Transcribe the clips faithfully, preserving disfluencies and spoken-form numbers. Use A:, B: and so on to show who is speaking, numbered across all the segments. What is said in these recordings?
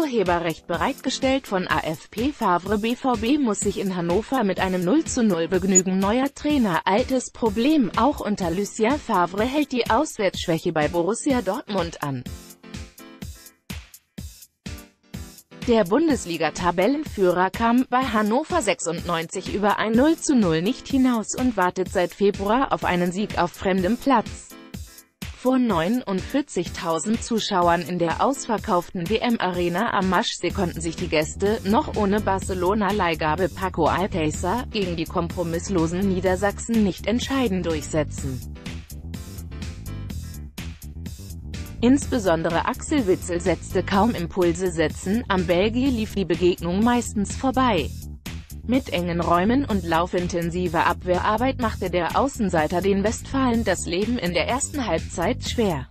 A: Urheberrecht bereitgestellt von A F P Favre. B V B muss sich in Hannover mit einem null zu null begnügen. Neuer Trainer, altes Problem. Auch unter Lucien Favre hält die Auswärtsschwäche bei Borussia Dortmund an. Der Bundesliga-Tabellenführer kam bei Hannover sechsundneunzig über ein null zu null nicht hinaus und wartet seit Februar auf einen Sieg auf fremdem Platz. Vor neunundvierzigtausend Zuschauern in der ausverkauften W M-Arena am Maschsee konnten sich die Gäste, noch ohne Barcelona-Leihgabe Paco Alcácer, gegen die kompromisslosen Niedersachsen nicht entscheidend durchsetzen. Insbesondere Axel Witsel setzte kaum Impulse setzen, am Belgier lief die Begegnung meistens vorbei. Mit engen Räumen und laufintensiver Abwehrarbeit machte der Außenseiter den Westfalen das Leben in der ersten Halbzeit schwer.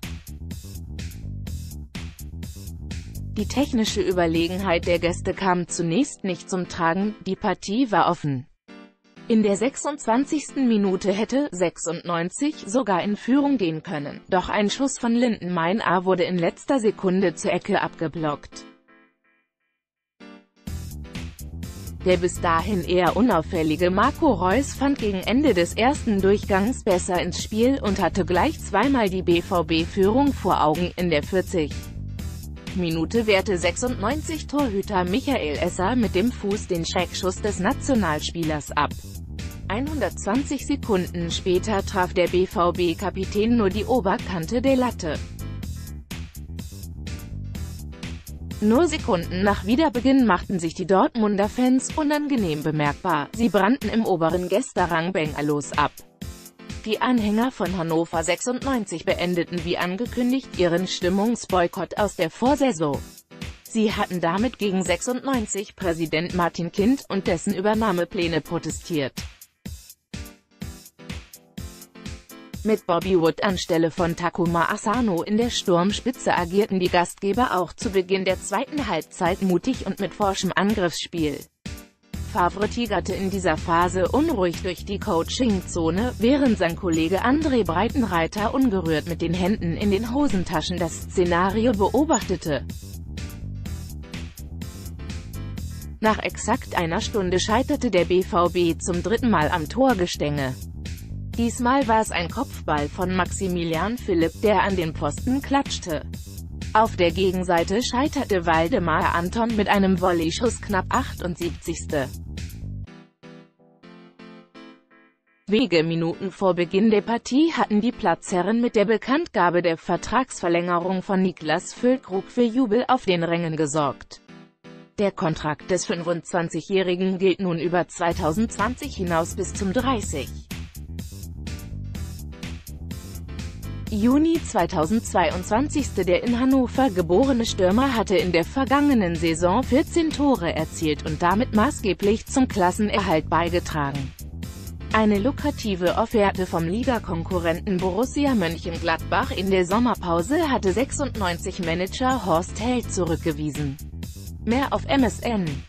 A: Die technische Überlegenheit der Gäste kam zunächst nicht zum Tragen, die Partie war offen. In der sechsundzwanzigsten Minute hätte sechsundneunzig sogar in Führung gehen können, doch ein Schuss von Lindenmeyer wurde in letzter Sekunde zur Ecke abgeblockt. Der bis dahin eher unauffällige Marco Reus fand gegen Ende des ersten Durchgangs besser ins Spiel und hatte gleich zweimal die B V B-Führung vor Augen. In der vierzigsten Minute wehrte sechsundneunzig Torhüter Michael Esser mit dem Fuß den Schreckschuss des Nationalspielers ab. hundertzwanzig Sekunden später traf der B V B-Kapitän nur die Oberkante der Latte. Nur Sekunden nach Wiederbeginn machten sich die Dortmunder Fans unangenehm bemerkbar, sie brannten im oberen Gästerrang Bengalos ab. Die Anhänger von Hannover sechsundneunzig beendeten wie angekündigt ihren Stimmungsboykott aus der Vorsaison. Sie hatten damit gegen sechsundneunzig Präsident Martin Kind und dessen Übernahmepläne protestiert. Mit Bobby Wood anstelle von Takuma Asano in der Sturmspitze agierten die Gastgeber auch zu Beginn der zweiten Halbzeit mutig und mit forschem Angriffsspiel. Favre tigerte in dieser Phase unruhig durch die Coaching-Zone, während sein Kollege André Breitenreiter ungerührt mit den Händen in den Hosentaschen das Szenario beobachtete. Nach exakt einer Stunde scheiterte der B V B zum dritten Mal am Torgestänge. Diesmal war es ein Kopfball von Maximilian Philipp, der an den Pfosten klatschte. Auf der Gegenseite scheiterte Waldemar Anton mit einem Volleyschuss knapp achtundsiebzigsten Wenige Minuten vor Beginn der Partie hatten die Platzherren mit der Bekanntgabe der Vertragsverlängerung von Niklas Füllkrug für Jubel auf den Rängen gesorgt. Der Kontrakt des fünfundzwanzigjährigen gilt nun über zweitausendzwanzig hinaus bis zum dreißigsten Juni zweitausendzweiundzwanzig. Der in Hannover geborene Stürmer hatte in der vergangenen Saison vierzehn Tore erzielt und damit maßgeblich zum Klassenerhalt beigetragen. Eine lukrative Offerte vom Ligakonkurrenten Borussia Mönchengladbach in der Sommerpause hatte sechsundneunzig Manager Horst Held zurückgewiesen. Mehr auf M S N.